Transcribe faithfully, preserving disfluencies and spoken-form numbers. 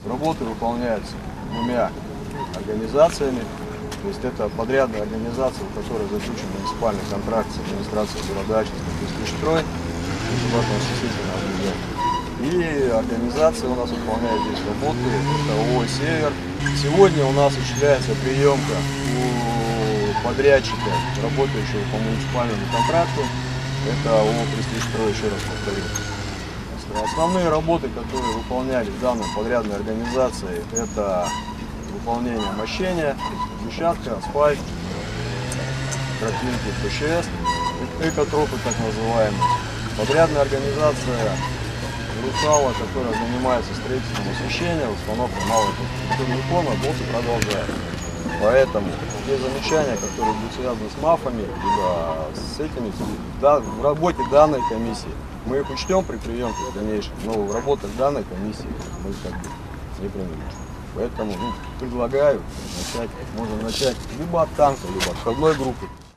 Работы выполняются двумя организациями. То есть это подрядная организация, у которой заключен муниципальный контракт с администрацией города Престижстрой, государственное объединение. И организация у нас выполняет здесь работы, это ООО «Север». Сегодня у нас осуществляется приемка у подрядчика, работающего по муниципальному контракту. Это ООО «Престижстрой», еще раз повторю. Основные работы, которые выполняли в данной подрядной организации, это выполнение мощения, брусчатка, асфальт, тропинки, ПЧС, экотропы так называемые. Подрядная организация «Русала», которая занимается строительством освещения, установкой малых фона, работы продолжает. Поэтому те замечания, которые будут связаны с МАФами, либо с этими, да, в работе данной комиссии, мы их учтем при приемке в дальнейшем, но в работах данной комиссии мы как бы не применим. Поэтому ну, предлагаю начать, можно начать либо от танка, либо от входной группы.